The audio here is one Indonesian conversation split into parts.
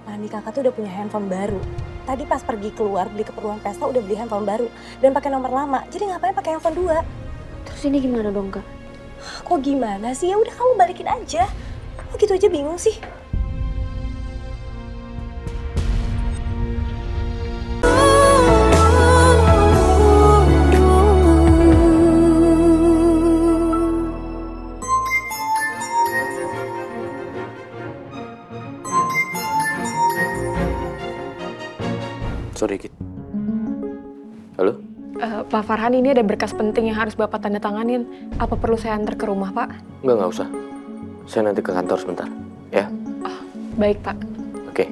Mami kakak tuh udah punya handphone baru. Tadi pas pergi keluar beli keperluan pesta udah beli handphone baru dan pakai nomor lama. Jadi ngapain pakai handphone 2? Terus ini gimana dong Kak? Kok gimana sih? Ya udah kamu balikin aja. Kok gitu aja bingung sih? Sorry, Kit. Halo? Pak Farhan, ini ada berkas penting yang harus Bapak tanda tanganin. Apa perlu saya antar ke rumah, Pak? Nggak usah. Saya nanti ke kantor sebentar, ya? Oh, baik, Pak. Oke.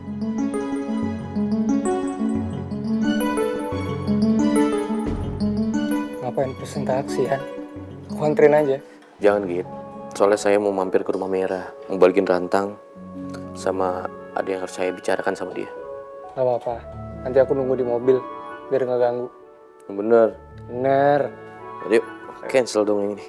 Ngapain pesen taksi, Han? Aku anterin aja. Jangan, Git. Soalnya saya mau mampir ke rumah Merah, mau balikin rantang, sama ada yang harus saya bicarakan sama dia. Gak apa-apa. Nanti aku nunggu di mobil, biar nggak ganggu. Bener. Bener. Yuk, cancel dong ini.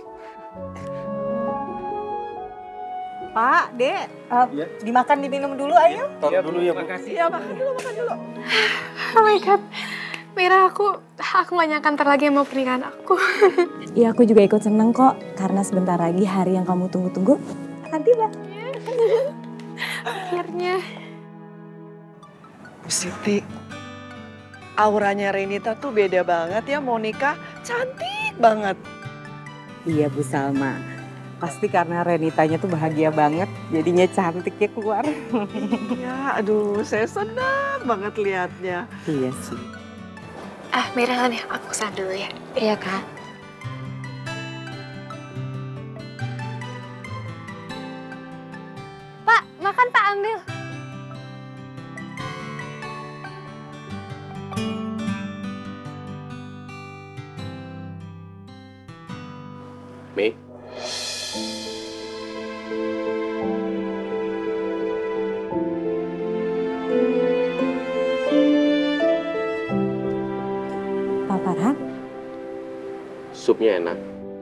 Pak, Dek, dimakan diminum dulu ayo. Taruh dulu ya, Bu. Iya, makan dulu, makan dulu. Oh my God. Mira, aku gak nyangka ntar lagi mau pernikahan aku. Iya, aku juga ikut seneng kok. Karena sebentar lagi hari yang kamu tunggu-tunggu akan tiba. Akhirnya. Siti, auranya Renita tuh beda banget ya, mau nikah cantik banget. Iya Bu Salma, pasti karena Renitanya tuh bahagia banget, jadinya cantik ya keluar. Iya, aduh saya senang banget liatnya. Iya sih. Mira nih, aku kesana dulu ya. Iya, Kak. Pak, makan Pak, ambil. Mei? Pak Farhan, Supnya enak.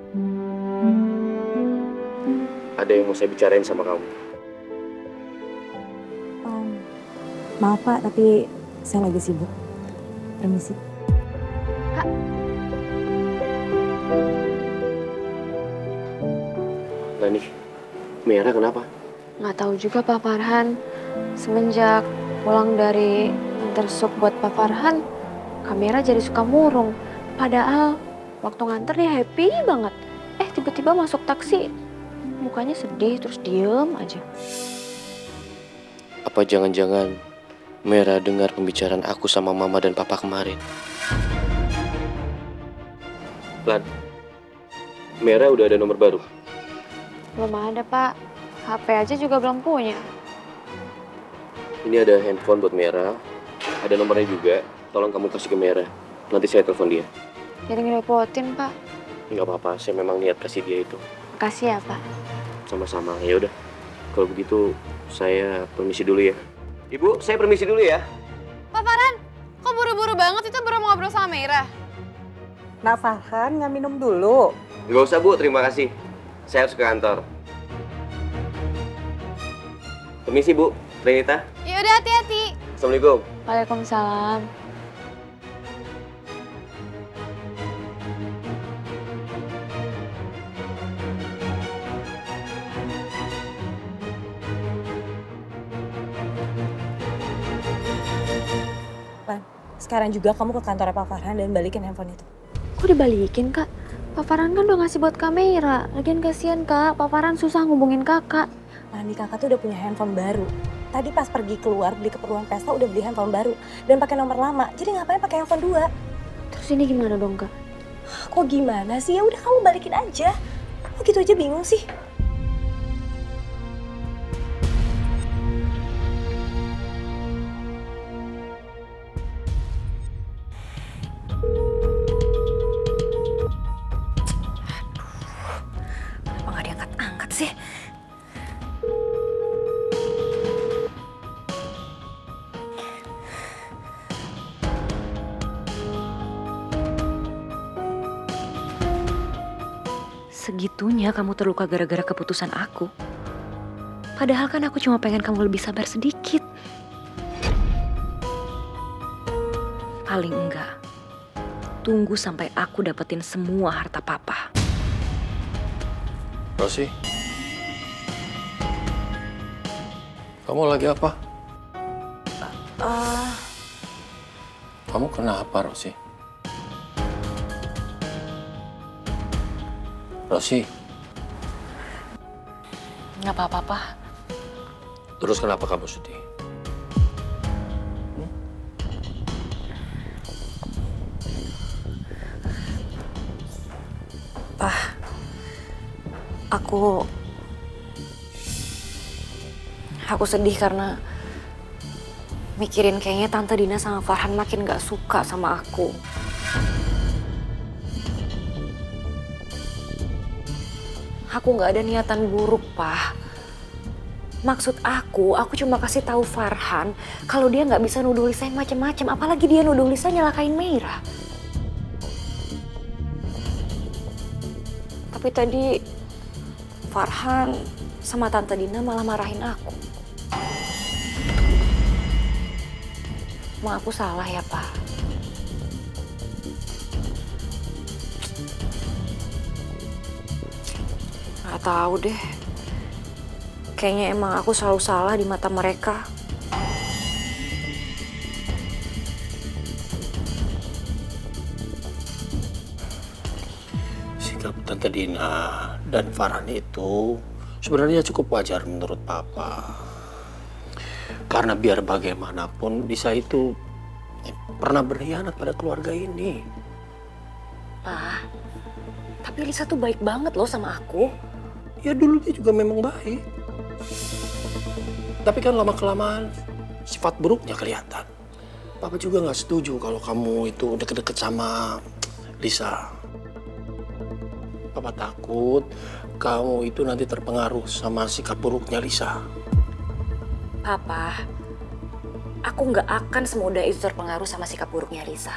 Ada yang mau saya bicarain sama kamu. maaf Pak, tapi saya lagi sibuk. Permisi. Nah nih, Merah kenapa? Nggak tahu juga Pak Farhan. Semenjak pulang dari nganter sup buat Pak Farhan, kamera jadi suka murung. Padahal waktu nganter dia happy banget. Tiba-tiba masuk taksi, mukanya sedih terus diem aja. Apa jangan-jangan Merah dengar pembicaraan aku sama Mama dan Papa kemarin? Lan, Merah udah ada nomor baru? Belum ada Pak, HP aja juga belum punya. Ini ada handphone buat Merah, ada nomornya juga. Tolong kamu kasih ke Merah, nanti saya telepon dia. Jadi ngerepotin Pak. Nggak apa-apa, saya memang niat kasih dia itu. Makasih ya Pak. Sama-sama, ya udah. Kalau begitu, saya permisi dulu ya. Ibu, saya permisi dulu ya. Pak Farhan, kok buru-buru banget itu baru mau ngobrol sama Mira? Nak Farhan nggak minum dulu. Nggak usah Bu, terima kasih. Saya harus ke kantor. Permisi Bu, Renita. Ya udah hati-hati. Assalamualaikum. Waalaikumsalam. Sekarang juga kamu ke kantornya Pak Farhan dan balikin handphone itu. Kok dibalikin Kak? Pak Farhan kan udah ngasih buat kamera. Lagian kasihan Kak, Pak Farhan susah ngubungin kakak. Mami kakak tuh udah punya handphone baru. Tadi pas pergi keluar beli keperluan pesta udah beli handphone baru dan pakai nomor lama. Jadi ngapain pakai handphone 2? Terus ini gimana dong Kak? Kok gimana sih? Ya udah kamu balikin aja. Kok gitu aja bingung sih? Kenapa nggak diangkat-angkat sih? Segitunya kamu terluka gara-gara keputusan aku. Padahal kan aku cuma pengen kamu lebih sabar sedikit. Paling enggak, tunggu sampai aku dapetin semua harta papa. Rosi, kamu lagi apa? Kamu kenapa, Rosi? Rosi, Nggak apa-apa, Pak. terus kenapa kamu sedih? Aku sedih karena mikirin kayaknya Tante Dina sama Farhan makin gak suka sama aku. Aku gak ada niatan buruk, Pak. Maksud aku cuma kasih tahu Farhan kalau dia nggak bisa nuduh Lisa yang macem-macem, apalagi dia nuduh Lisa nyelakain Meira. Tapi tadi Farhan sama Tante Dina malah marahin aku. Mau aku salah ya, Pak? Gak tahu deh. Kayaknya emang aku selalu salah di mata mereka. Sikap Tante Dina dan Farhan itu sebenarnya cukup wajar menurut Papa. Karena biar bagaimanapun Lisa itu pernah berkhianat pada keluarga ini. Pak, tapi Lisa tuh baik banget loh sama aku. Ya dulu dia juga memang baik. Tapi kan lama-kelamaan sifat buruknya kelihatan. Papa juga nggak setuju kalau kamu itu deket-deket sama Lisa. Papa takut kamu itu nanti terpengaruh sama sikap buruknya Lisa. Papa, aku nggak akan semudah itu terpengaruh sama sikap buruknya Lisa.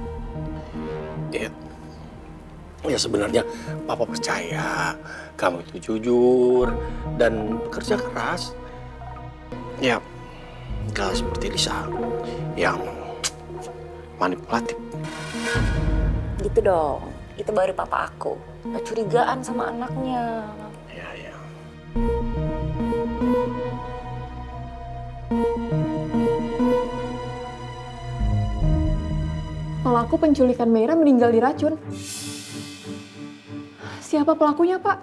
Ya sebenarnya Papa percaya kamu itu jujur dan bekerja keras. Ya, nggak seperti Lisa yang manipulatif. Gitu dong, itu baru papa aku. Gak curigaan sama anaknya. Ya. Pelaku penculikan Meira meninggal diracun. Siapa pelakunya, Pak?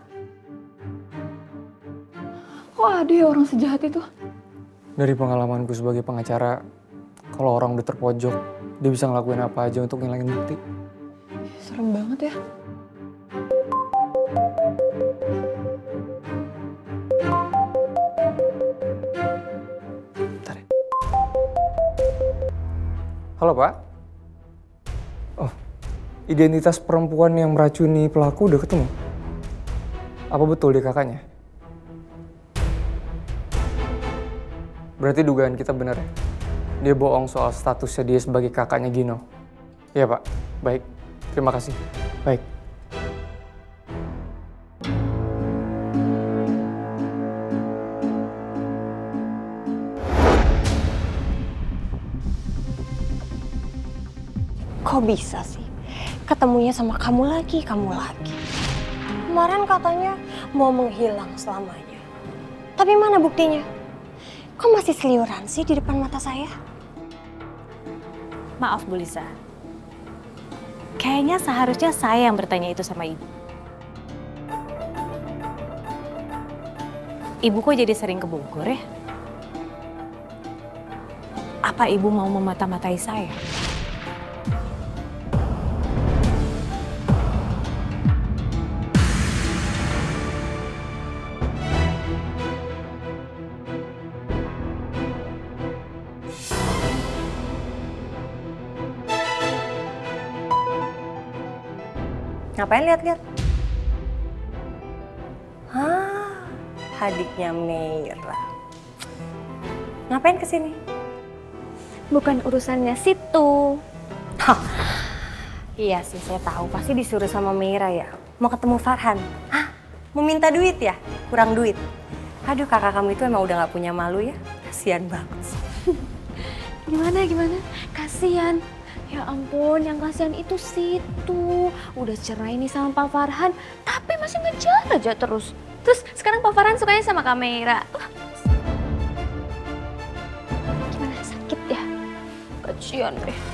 Kok ada ya orang sejahat itu? Dari pengalamanku sebagai pengacara, kalau orang udah terpojok, dia bisa ngelakuin apa aja untuk ngilangin bukti. Serem banget ya. Bentar ya. Halo, Pak. Oh, identitas perempuan yang meracuni pelaku udah ketemu? Apa betul dia kakaknya? Berarti dugaan kita benar ya? Dia bohong soal statusnya dia sebagai kakaknya Gino. Iya, Pak. Baik. Terima kasih. Baik. Kok bisa sih? Ketemunya sama kamu lagi. Kemarin katanya mau menghilang selamanya. Tapi mana buktinya? Kok masih seliuran sih di depan mata saya? Maaf, Bu Lisa. Kayaknya seharusnya saya yang bertanya itu sama Ibu. Ibu kok jadi sering ke Bogor ya? Apa Ibu mau memata-matai saya? Ngapain lihat-lihat? Adiknya Meira. Ngapain kesini? Bukan urusannya situ. Iya sih, saya tahu. Pasti disuruh sama Meira ya. Mau ketemu Farhan. Mau minta duit ya? Kurang duit. Aduh, kakak kamu itu emang udah gak punya malu ya. Kasian banget sih. Gimana? Kasian. Ya ampun, yang kasihan itu Situ. Udah cerai nih sama Pak Farhan, tapi masih ngejar aja terus. Terus sekarang Pak Farhan sukanya sama Kamera. Gimana, sakit ya? Kasihan deh.